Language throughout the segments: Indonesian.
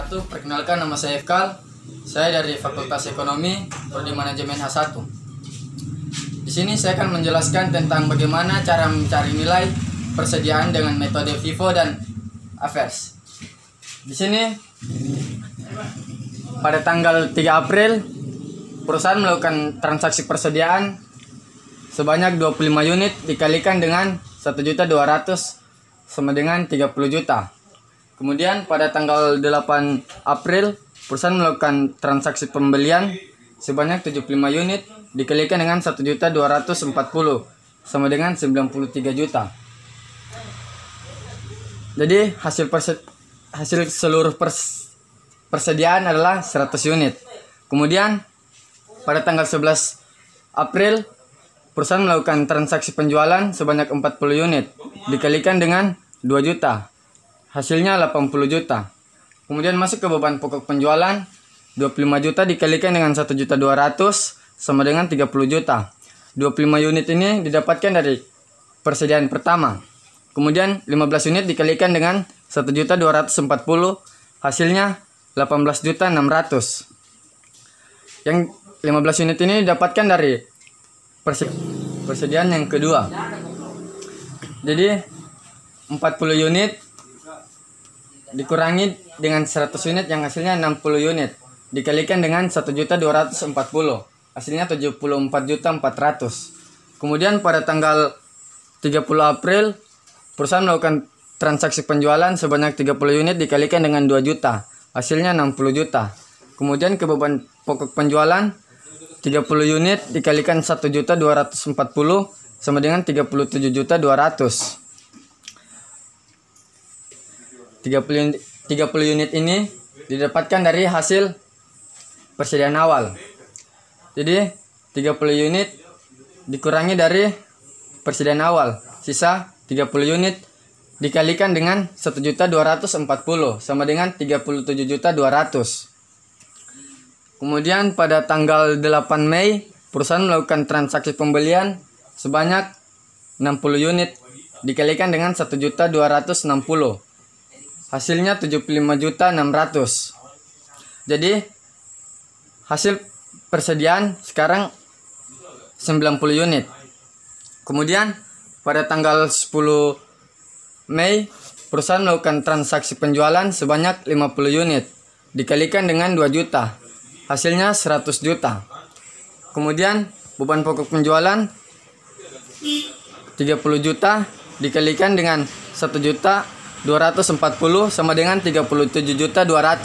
wabarakatuh. Perkenalkan, nama saya Efkal. Saya dari Fakultas Ekonomi, Prodi Manajemen H1. Di sini saya akan menjelaskan tentang bagaimana cara mencari nilai persediaan dengan metode FIFO dan AVERS. Di sini pada tanggal 3 April perusahaan melakukan transaksi persediaan sebanyak 25 unit dikalikan dengan 1.200.000 sama dengan 30 juta. Kemudian pada tanggal 8 April perusahaan melakukan transaksi pembelian sebanyak 75 unit dikalikan dengan 1.240 sama dengan 93 juta. Jadi hasil seluruh persediaan adalah 100 unit. Kemudian pada tanggal 11 April perusahaan melakukan transaksi penjualan sebanyak 40 unit dikalikan dengan 2 juta. Hasilnya 80 juta. Kemudian masuk ke beban pokok penjualan 25 juta dikalikan dengan 1.200.000 sama dengan 30 juta. 25 unit ini didapatkan dari persediaan pertama. Kemudian 15 unit dikalikan dengan 1.240.000 hasilnya 18.600.000. Yang 15 unit ini didapatkan dari persediaan yang kedua. Jadi 40 unit dikurangi dengan 100 unit yang hasilnya 60 unit dikalikan dengan 1.240.000 hasilnya 74.400.000. Kemudian pada tanggal 30 April perusahaan melakukan transaksi penjualan sebanyak 30 unit dikalikan dengan 2 juta hasilnya 60 juta. Kemudian ke beban pokok penjualan 30 unit dikalikan 1.240.000 sama dengan 37.200.000. 30 unit ini didapatkan dari hasil persediaan awal. Jadi 30 unit dikurangi dari persediaan awal, sisa 30 unit dikalikan dengan 1.240.000 sama dengan 37.200.000. Kemudian pada tanggal 8 Mei perusahaan melakukan transaksi pembelian sebanyak 60 unit dikalikan dengan 1.260.000 hasilnya 75.600.000. Jadi hasil persediaan sekarang 90 unit. Kemudian pada tanggal 10 Mei perusahaan melakukan transaksi penjualan sebanyak 50 unit dikalikan dengan 2 juta hasilnya 100 juta. Kemudian beban pokok penjualan 30 juta dikalikan dengan 1.240.000 sama dengan 37.200.000.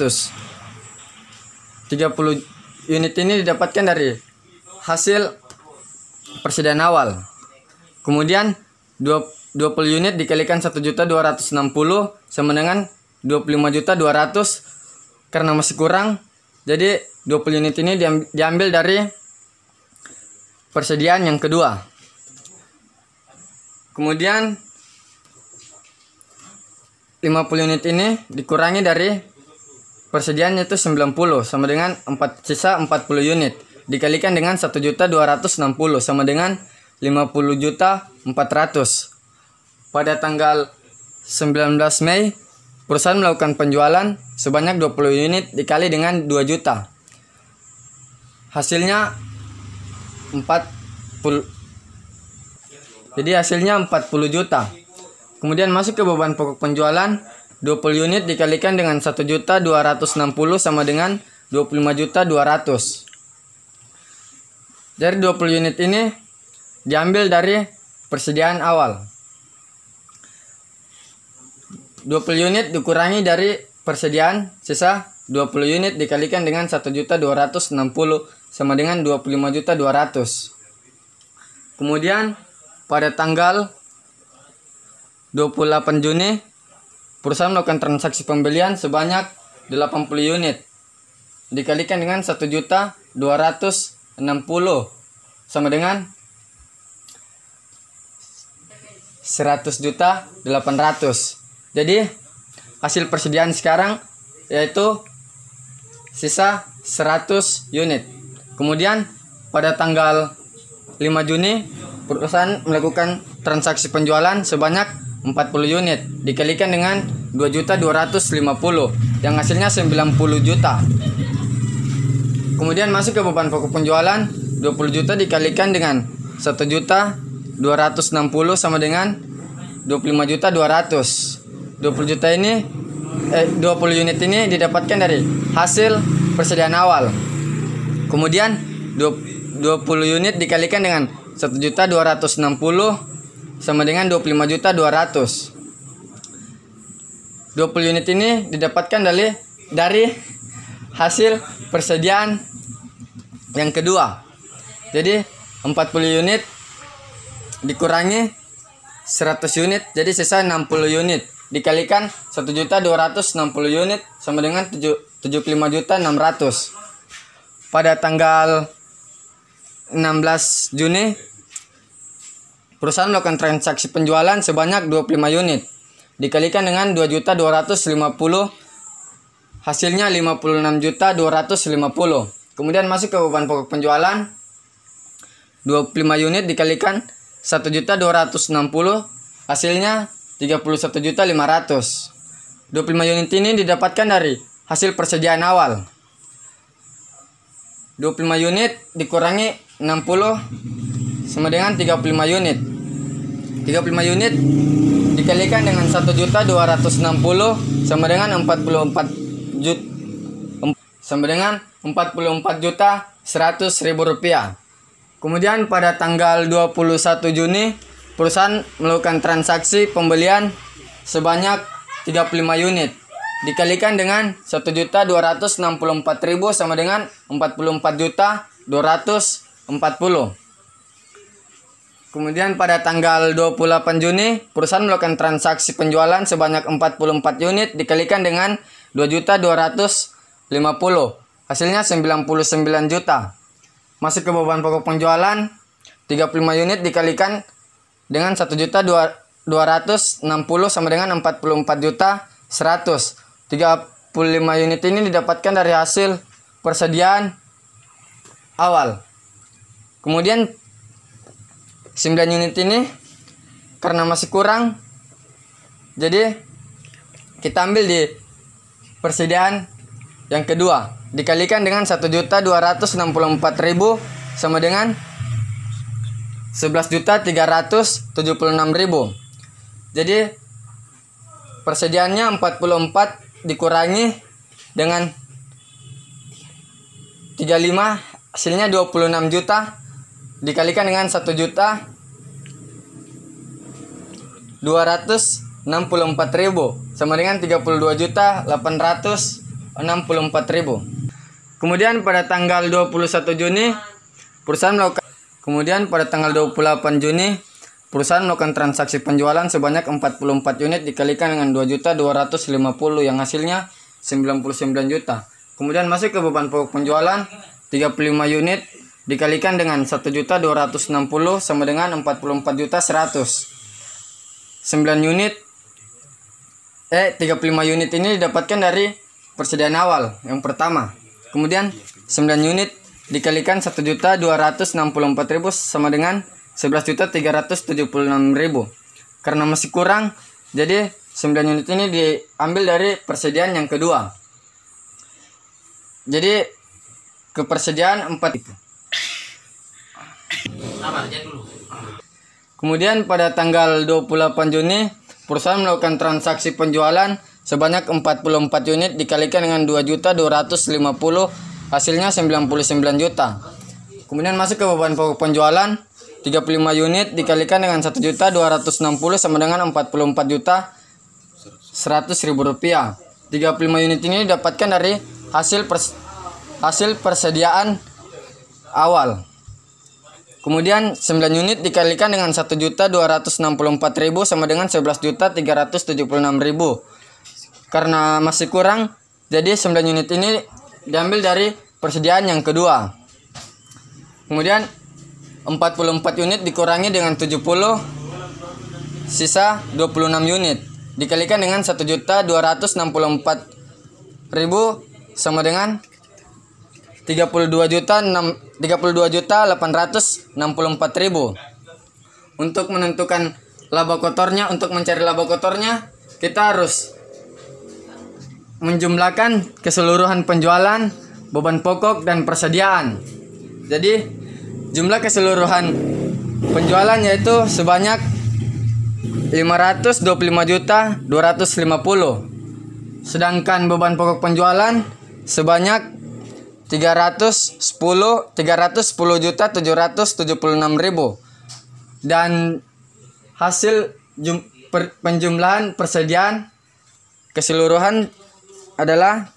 30 unit ini didapatkan dari hasil persediaan awal. Kemudian 20 unit dikalikan 1.260.000 sama dengan 25.200.000 karena masih kurang. Jadi 20 unit ini diambil dari persediaan yang kedua. Kemudian 50 unit ini dikurangi dari persediaan yaitu 90 sama dengan sisa 40 unit dikalikan dengan 1.260.000 sama dengan 50.400.000. Pada tanggal 19 Mei perusahaan melakukan penjualan sebanyak 20 unit dikali dengan 2 juta. Hasilnya 40. Jadi hasilnya 40 juta. Kemudian masuk ke beban pokok penjualan 20 unit dikalikan dengan 1.260.000 sama dengan 25.200.000. Dari 20 unit ini diambil dari persediaan awal. 20 unit dikurangi dari persediaan sisa 20 unit dikalikan dengan 1.260.000 sama dengan 25.200.000. Kemudian pada tanggal 28 Juni perusahaan melakukan transaksi pembelian sebanyak 80 unit dikalikan dengan 1.260.000 sama dengan 100.800.000. Jadi hasil persediaan sekarang yaitu sisa 100 unit. Kemudian pada tanggal 5 Juni perusahaan melakukan transaksi penjualan sebanyak 40 unit dikalikan dengan 2.250.000 yang hasilnya 90 juta. Kemudian masuk ke beban pokok penjualan, 20 juta dikalikan dengan 1.260.000 sama dengan 25.200. 20 juta ini 20 unit ini didapatkan dari hasil persediaan awal. Kemudian 20 unit dikalikan dengan 1.260 sama dengan 25.200. 20 unit ini didapatkan dari hasil persediaan yang kedua. Jadi 40 unit dikurangi 100 unit, jadi sisa 60 unit dikalikan 1.260 unit sama dengan 75.600. Pada tanggal 16 Juni perusahaan melakukan transaksi penjualan sebanyak 25 unit dikalikan dengan 2.250, hasilnya 56.250. Kemudian masuk ke beban pokok penjualan, 25 unit dikalikan 1.260, hasilnya 31.500. 25 unit ini didapatkan dari hasil persediaan awal. 25 unit dikurangi 60 sama dengan 35 unit. 35 unit dikalikan dengan 1.260 sama dengan 44.100.000 rupiah. Kemudian pada tanggal 21 Juni perusahaan melakukan transaksi pembelian sebanyak 35 unit dikalikan dengan 1.264.000 sama dengan 44.240. Kemudian pada tanggal 28 Juni perusahaan melakukan transaksi penjualan sebanyak 44 unit dikalikan dengan 2.250, hasilnya 99 juta. Masuk ke beban pokok penjualan, 35 unit dikalikan dengan 1.260 sama dengan 44.100. 35 unit ini didapatkan dari hasil persediaan awal. Kemudian 9 unit ini karena masih kurang, jadi kita ambil di persediaan yang kedua dikalikan dengan 1.264.000 sama dengan 11.376.000. Jadi persediaannya 44 dikurangi dengan 35, hasilnya 26 juta dikalikan dengan 1.264.000 sama dengan 32.864.000. Kemudian pada tanggal 21 Juni perusahaan melakukan transaksi penjualan sebanyak 44 unit dikalikan dengan 2.250 yang hasilnya 99 juta. Kemudian masuk ke beban pokok penjualan, 35 unit dikalikan dengan 1.260 sama dengan 44.100. 35 unit ini didapatkan dari persediaan awal yang pertama. Kemudian 9 unit dikalikan 1.264.000 sama dengan 11.376.000. Karena masih kurang, jadi 9 unit ini diambil dari persediaan yang kedua. Jadi kepersediaan 4 itu. Kemudian pada tanggal 28 Juni perusahaan melakukan transaksi penjualan sebanyak 44 unit dikalikan dengan 2.250, hasilnya 99 juta. Kemudian masuk ke beban pokok penjualan, 35 unit dikalikan dengan 1.260 sama dengan 44.100.000 rupiah. 35 unit ini didapatkan dari hasil persediaan awal. Kemudian 9 unit dikalikan dengan 1.264.000 sama dengan 11.376.000. Karena masih kurang, jadi 9 unit ini diambil dari persediaan yang kedua. Kemudian 44 unit dikurangi dengan 70, sisa 26 unit dikalikan dengan 1.264.000 sama dengan 32.864.000. Untuk menentukan laba kotornya, untuk mencari laba kotornya kita harus menjumlahkan keseluruhan penjualan, beban pokok dan persediaan. Jadi jumlah keseluruhan penjualan yaitu sebanyak 525.250. Sedangkan beban pokok penjualan sebanyak 310.776.000. Dan hasil penjumlahan persediaan keseluruhan adalah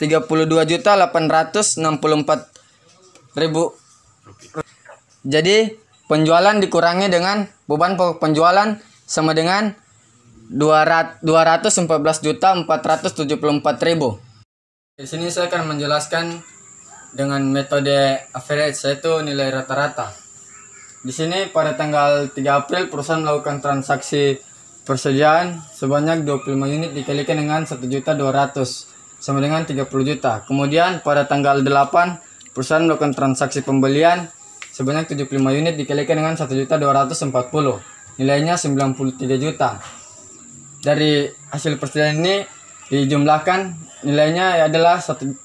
32.864.000. Jadi penjualan dikurangi dengan beban pokok penjualan sama dengan 214.474.000. Di sini saya akan menjelaskan dengan metode average, yaitu nilai rata-rata. Di sini pada tanggal 3 April perusahaan melakukan transaksi persediaan sebanyak 25 unit dikalikan dengan 1.200.000 sama dengan 30 juta. Kemudian pada tanggal 8 perusahaan melakukan transaksi pembelian sebanyak 75 unit dikalikan dengan 1.240.000. Nilainya 93 juta. Dari hasil persediaan ini dijumlahkan nilainya adalah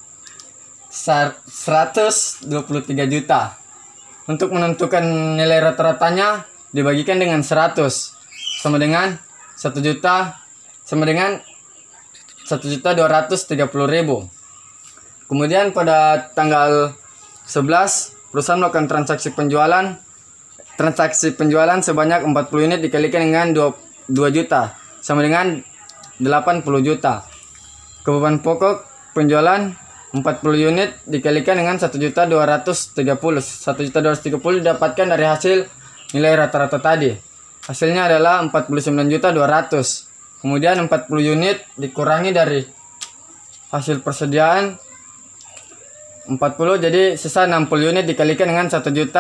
123 juta. Untuk menentukan nilai rata-ratanya dibagikan dengan 100 sama dengan 1 juta sama dengan 1.230.000. Kemudian pada tanggal 11 perusahaan melakukan transaksi penjualan sebanyak 40 unit dikalikan dengan 2 juta sama dengan 80 juta. Beban pokok penjualan 40 unit dikalikan dengan 1.230. 1.230 didapatkan dari hasil nilai rata-rata tadi. Hasilnya adalah 49.200. Kemudian 40 unit dikurangi dari hasil persediaan 40, jadi sisa 60 unit dikalikan dengan 1.230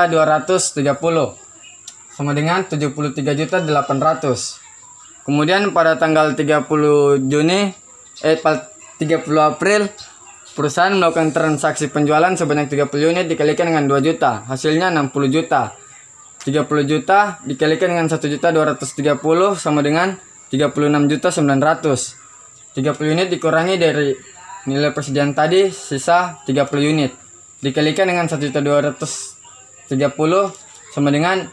sama dengan 73.800. Kemudian pada tanggal 30 April perusahaan melakukan transaksi penjualan sebanyak 30 unit dikalikan dengan 2 juta. Hasilnya 60 juta. 30 juta dikalikan dengan 1.230 sama dengan 36.900. 30 unit dikurangi dari nilai persediaan tadi sisa 30 unit. Dikalikan dengan 1.230 sama dengan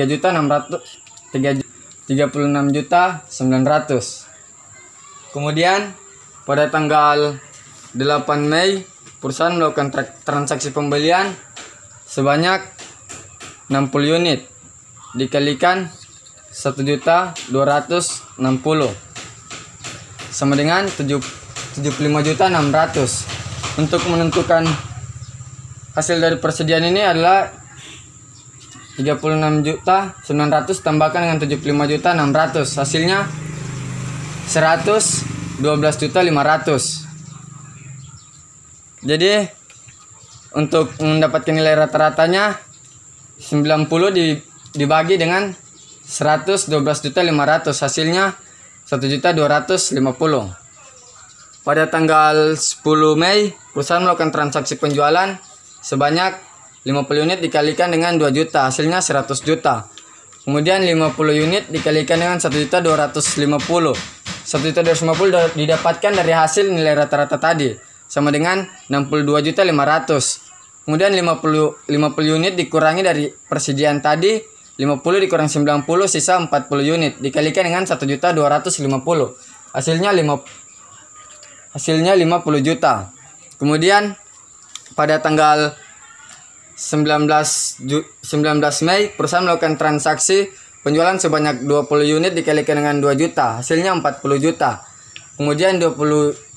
36.900. Kemudian pada tanggal 8 Mei perusahaan melakukan transaksi pembelian sebanyak 60 unit dikalikan 1.260 sama dengan 75.600. Untuk menentukan hasil dari persediaan ini adalah 36.900 tambahkan dengan 75.600, hasilnya 112.500. Jadi untuk mendapatkan nilai rata-ratanya 90 dibagi dengan 112.500, hasilnya 1.250. Pada tanggal 10 Mei perusahaan melakukan transaksi penjualan sebanyak 50 unit dikalikan dengan 2 juta, hasilnya 100 juta. Kemudian 50 unit dikalikan dengan 1.250. 1.250 didapatkan dari hasil nilai rata-rata tadi sama dengan 62.500. Kemudian 50 unit dikurangi dari persediaan tadi, 50 dikurang 90 sisa 40 unit dikalikan dengan 1.250. Hasilnya 50 juta. Kemudian pada tanggal 19 Mei perusahaan melakukan transaksi penjualan sebanyak 20 unit dikalikan dengan 2 juta, hasilnya 40 juta. Kemudian 20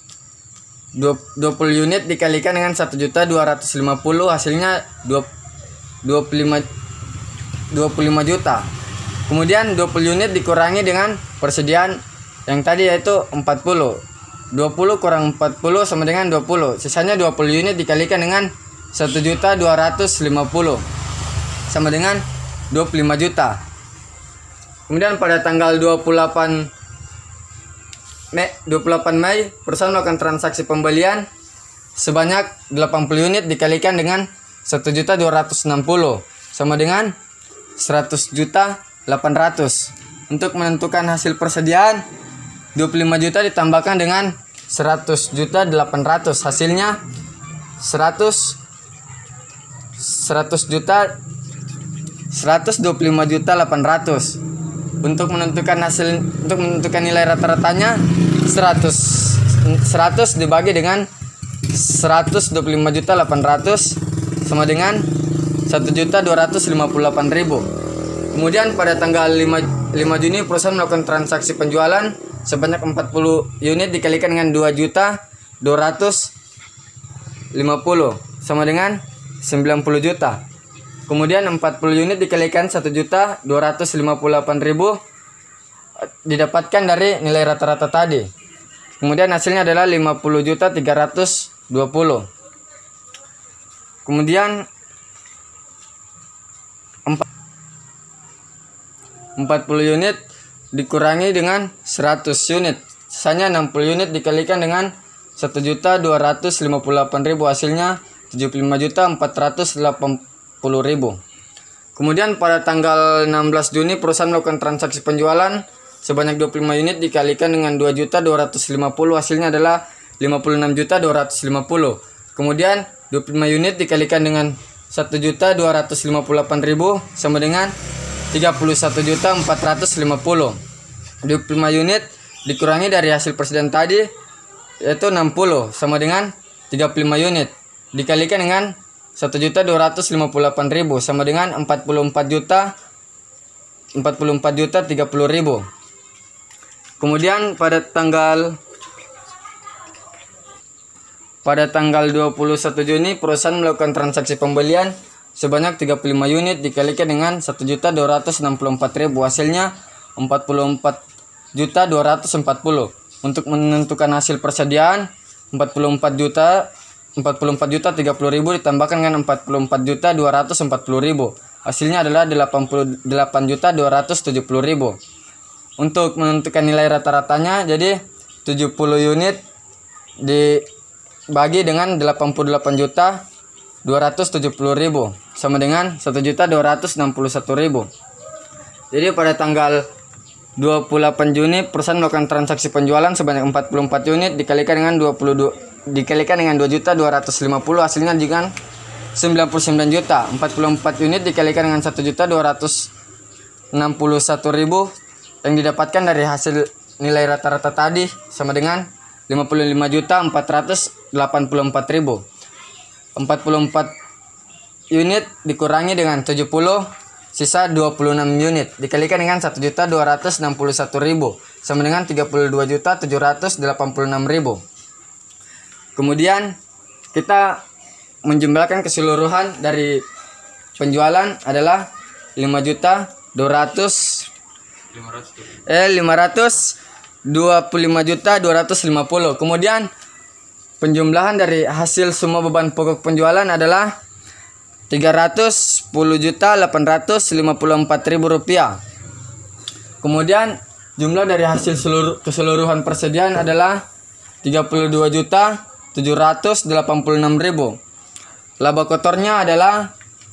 unit dikalikan dengan 1.250, hasilnya 25 juta. Kemudian 20 unit dikurangi dengan persediaan yang tadi yaitu 40. 20 kurang 40 sama dengan 20. Sisanya 20 unit dikalikan dengan 1.250 sama dengan 25 juta. Kemudian pada tanggal 28 Mei perusahaan melakukan transaksi pembelian sebanyak 80 unit dikalikan dengan 1.260 sama dengan 100.800. Untuk menentukan hasil persediaan 25 juta ditambahkan dengan 100.800.000. Hasilnya 125.800.000. Untuk menentukan nilai rata-ratanya 100 dibagi dengan 125.800.000 sama dengan 1.258.000. Kemudian pada tanggal 5 Juni perusahaan melakukan transaksi penjualan sebanyak 40 unit dikalikan dengan 2.250.000 sama dengan 90 juta. Kemudian 40 unit dikalikan 1.258.000 didapatkan dari nilai rata-rata tadi. Kemudian hasilnya adalah 50.320. Kemudian 40 unit dikurangi dengan 100 unit. Sisanya 60 unit dikalikan dengan 1.258.000, hasilnya 75.480.000. Kemudian pada tanggal 16 Juni perusahaan melakukan transaksi penjualan sebanyak 25 unit dikalikan dengan 2.250, hasilnya adalah 56.250. Kemudian 25 unit dikalikan dengan 1.258.000 sama dengan 31.450. 25 unit dikurangi dari hasil persediaan tadi yaitu 60 sama dengan 35 unit dikalikan dengan 1.258.000 sama dengan 44.030.000. Kemudian pada tanggal 21 Juni perusahaan melakukan transaksi pembelian sebanyak 35 unit dikalikan dengan 1.264.000, hasilnya 44.240. Untuk menentukan hasil persediaan 44.030.000 ditambahkan dengan 44.240.000, hasilnya adalah 88.270.000. Untuk menentukan nilai rata-ratanya jadi 70 unit dibagi dengan 88.270.000 sama dengan 1.261.000. Jadi pada tanggal 28 Juni perusahaan melakukan transaksi penjualan sebanyak 44 unit dikalikan dengan 2.250 hasilnya dengan 99 juta. 44 unit dikalikan dengan 1.261.000 yang didapatkan dari hasil nilai rata-rata tadi sama dengan 55.484.000. 44 unit dikurangi dengan 70, sisa 26 unit dikalikan dengan 1.261.000 sama dengan 32.786.000. Kemudian kita menjumlahkan keseluruhan dari penjualan adalah 525.250. Kemudian penjumlahan dari hasil semua beban pokok penjualan adalah 310.854.000 rupiah. Kemudian jumlah dari hasil keseluruhan persediaan adalah 32.786.000. Laba kotornya adalah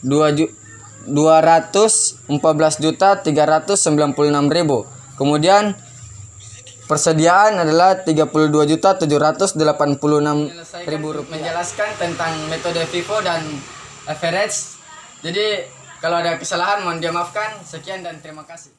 214.396.000. Kemudian persediaan adalah 32.786.000 rupiah. Menjelaskan tentang metode FIFO dan average. Jadi kalau ada kesalahan mohon dimaafkan. Sekian dan terima kasih.